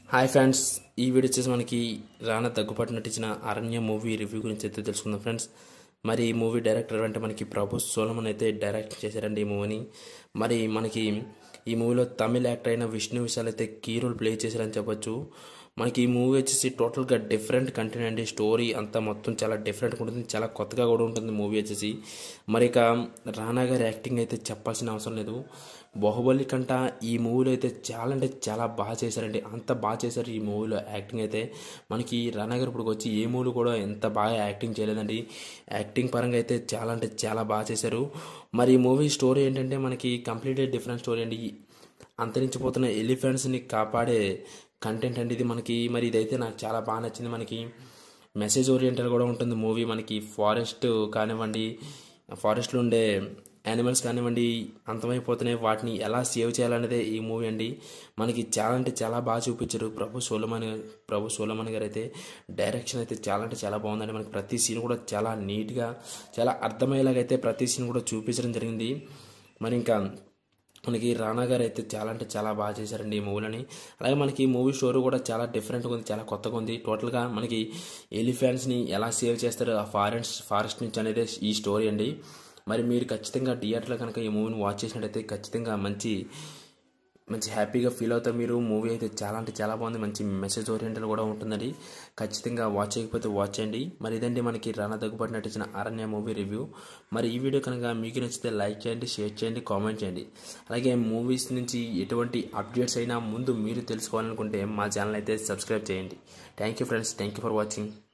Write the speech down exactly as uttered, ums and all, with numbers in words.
Hi friends, ఈ video వచ్చేసి మనకి రానా దగ్గుబాటి నటించిన అరణ్య మూవీ రివ్యూ గురించి అయితే తెలుసుకుందాం ఫ్రెండ్స్. మరి ఈ మూవీ డైరెక్టర్ అంటే మనకి ప్రభు సోలమన్ అయితే డైరెక్ట్ చేశారండి ఈ మూవీని. మరి మనకి ఈ మూవీలో తమిళ యాక్టర్ అయిన విష్ణు విశాల్ అయితే కీ రోల్ ప్లే చేశారని చెప్పొచ్చు. మనకి ఈ మూవీ వచ్చేసి టోటల్గా డిఫరెంట్ కంటెంట్ అండి. స్టోరీ అంతా మొత్తం చాలా డిఫరెంట్గా ఉంటుంది, చాలా కొత్తగా కూడా ఉంటుంది మూవీ వచ్చేసి. మరి ఇక రానా గారి యాక్టింగ్ అయితే చెప్పాల్సిన అవసరం లేదు. బాహుబలి కంట ఈ మూవీలో అయితే చాలా అంటే చాలా బాగా చేశారండి. అంత బాగా చేశారు ఈ మూవీలో యాక్టింగ్ అయితే. మనకి రానా గారు ఇప్పుడు వచ్చి ఏ మూవీ కూడా ఎంత బాగా యాక్టింగ్ చేయలేదండి. యాక్టింగ్ పరంగా అయితే చాలా అంటే చాలా బాగా చేశారు. మరి ఈ మూవీ స్టోరీ ఏంటంటే మనకి కంప్లీట్లీ డిఫరెంట్ స్టోరీ అండి. అంతరించిపోతున్న ఎలిఫెంట్స్ని కాపాడే కంటెంట్ అండి ఇది మనకి. మరి ఇదైతే నాకు చాలా బాగా నచ్చింది. మనకి మెసేజ్ ఓరియంటెడ్ కూడా ఉంటుంది మూవీ. మనకి ఫారెస్ట్ కానివ్వండి, ఫారెస్ట్లో ఉండే యానిమల్స్ కానివ్వండి అంతమైపోతున్నాయి, వాటిని ఎలా సేవ్ చేయాలనేదే ఈ మూవీ అండి. మనకి చాలా అంటే చాలా బాగా చూపించారు ప్రభు సోలమన్ ప్రభు సోలమన్ గారు అయితే. డైరెక్షన్ అయితే చాలా అంటే చాలా బాగుందండి. మనకి ప్రతి సీన్ కూడా చాలా నీట్గా చాలా అర్థమయ్యేలాగా అయితే ప్రతి సీన్ కూడా చూపించడం జరిగింది. మరి ఇంకా మనకి రానా గారు అయితే చాలా అంటే చాలా బాగా చేశారండి ఈ మూవీలని. అలాగే మనకి ఈ మూవీ స్టోరీ కూడా చాలా డిఫరెంట్గా ఉంది, చాలా కొత్తగా ఉంది. టోటల్గా మనకి ఎలిఫెంట్స్ని ఎలా సేవ్ చేస్తారు ఆ ఫారెస్ట్ ఫారెస్ట్ నుంచి అనేది ఈ స్టోరీ అండి. మరి మీరు ఖచ్చితంగా థియేటర్లో కనుక ఈ మూవీని వాచ్ చేసినట్టయితే ఖచ్చితంగా మంచి మంచి హ్యాపీగా ఫీల్ అవుతారు మీరు. మూవీ అయితే చాలా అంటే చాలా బాగుంది, మంచి మెసేజ్ ఓరియంటెడ్ కూడా ఉంటుందండి. ఖచ్చితంగా వాచ్ చేయకపోతే వాచ్ చేయండి. మరి ఇదండి మనకి రానా దగ్గుబాటి నటించిన అరణ్య మూవీ రివ్యూ. మరి ఈ వీడియో కనుక మీకు నచ్చితే లైక్ చేయండి, షేర్ చేయండి, కామెంట్ చేయండి. అలాగే మూవీస్ నుంచి ఎటువంటి అప్డేట్స్ అయినా ముందు మీరు తెలుసుకోవాలనుకుంటే మా ఛానల్ అయితే సబ్స్క్రైబ్ చేయండి. Thank you friends, thank you for watching.